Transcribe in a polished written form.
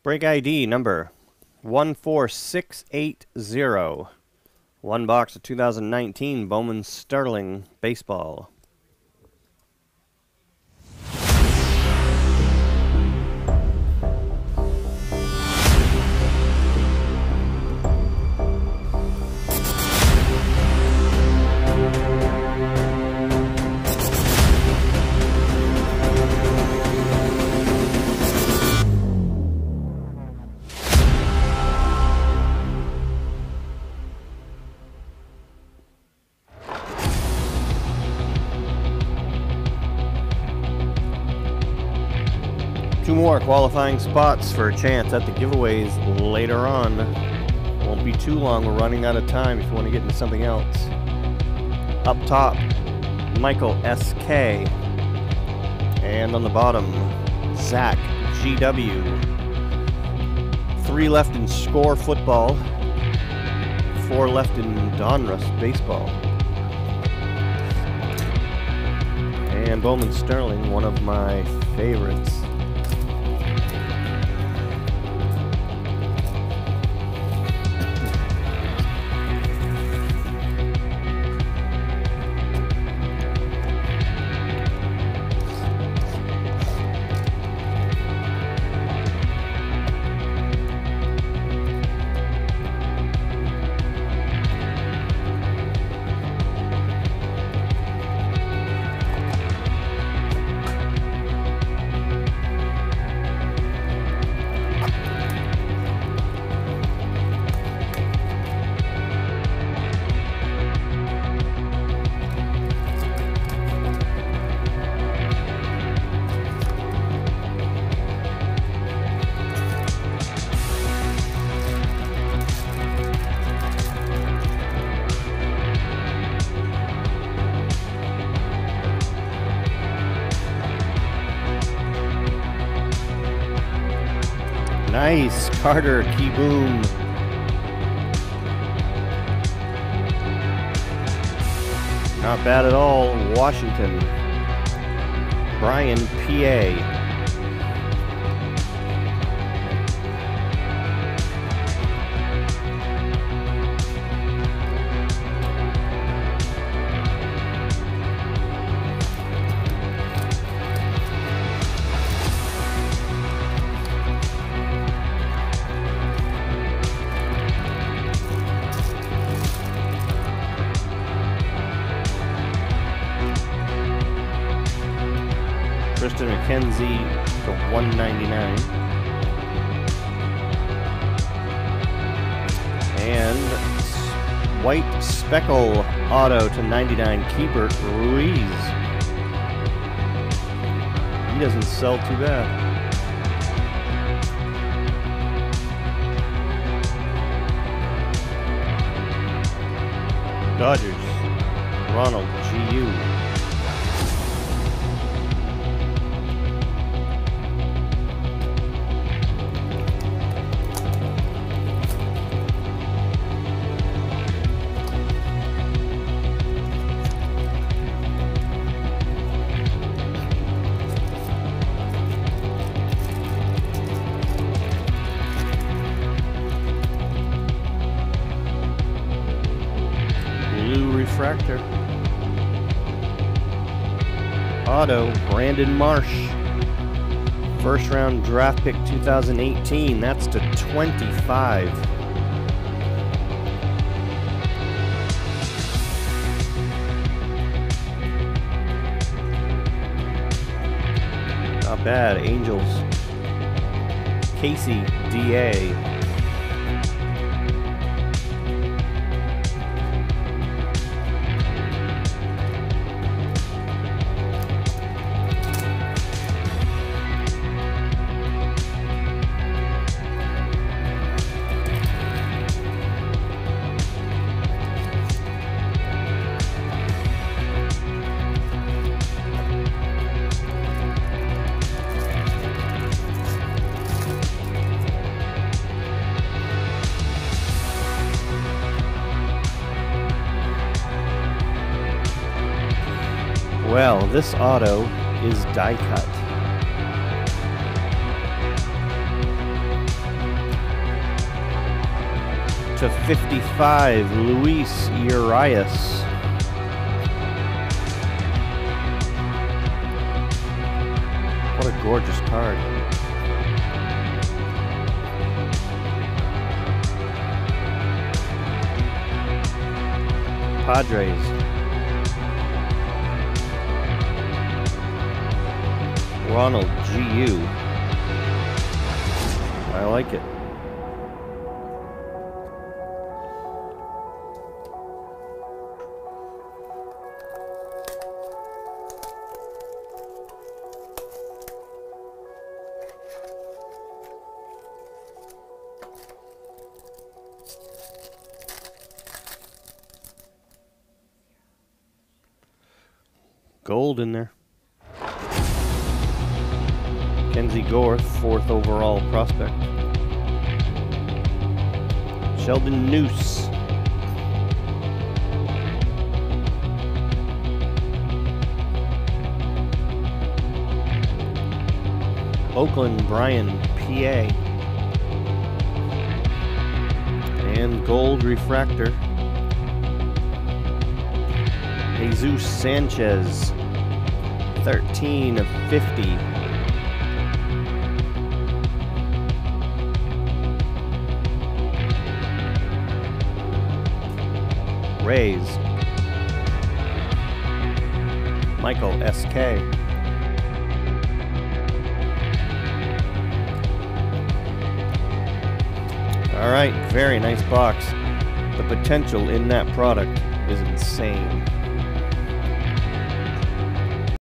Break ID number 14680. One box of 2019 Bowman Sterling Baseball. Two more qualifying spots for a chance at the giveaways later on. Won't be too long. We're running out of time if you want to get into something else. Up top, Michael S.K. And on the bottom, Zach G.W. 3 left in Score Football, 4 left in Donruss Baseball. And Bowman Sterling, one of my favorites. Nice, Carter Keyboom. Not bad at all, Washington. Brian P.A. Tristan McKenzie to 199. And white speckle auto to 99, Keeper Ruiz. He doesn't sell too bad. Dodgers, Ronald G.U. Refractor. Auto, Brandon Marsh. First round draft pick 2018. That's to 25. Not bad. Angels. Casey D.A. Well, this auto is die cut. 2/55, Luis Urias. What a gorgeous card. Padres. Ronald G.U. I like it. Gold in there. Kenzie Gorth, 4th overall prospect. Sheldon Noose. Oakland Brian, PA. And gold refractor. Jesus Sanchez, 13/50. Rays, Michael S.K. All right, very nice box. The potential in that product is insane.